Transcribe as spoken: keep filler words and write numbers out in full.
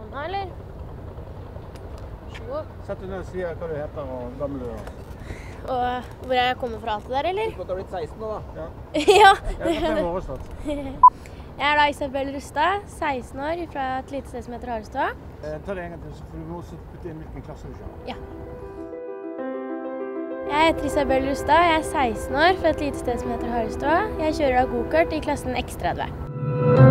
denne, eller? Så god. Sett deg ned og si hva du heter og gammel du er. Og hvor jeg kommer fra alt det der, eller? Du har blitt seksten nå, da. Ja. Ja, det er fem år snart. Jeg er da Isabel Rustad, seksten år, fra et lite sted som heter Harestad. Eh, ta det en gang til, så får du også putte inn hvilken klasse du kjører. Ja. Jeg heter Isabel Rustad, jeg er seksten år, fra et lite sted som heter Harestad. Jeg kjører da go-kart i klassen X tretti.